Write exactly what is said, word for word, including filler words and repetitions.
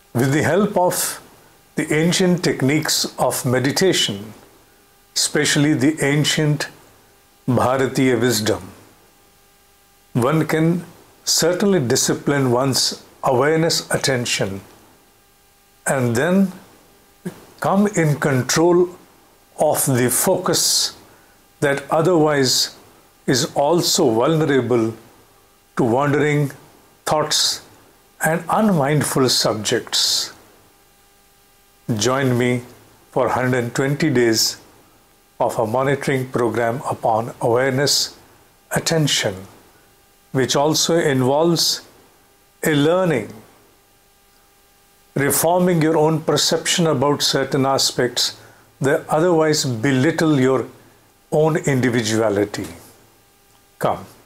With the help of the ancient techniques of meditation, especially the ancient Bharatiya wisdom, one can certainly discipline one's awareness attention and then come in control of the focus that otherwise is also vulnerable to wandering thoughts and unmindful subjects. Join me for one hundred twenty days of a monitoring program upon awareness attention, which also involves a learning, reforming your own perception about certain aspects that otherwise belittle your own individuality. Come.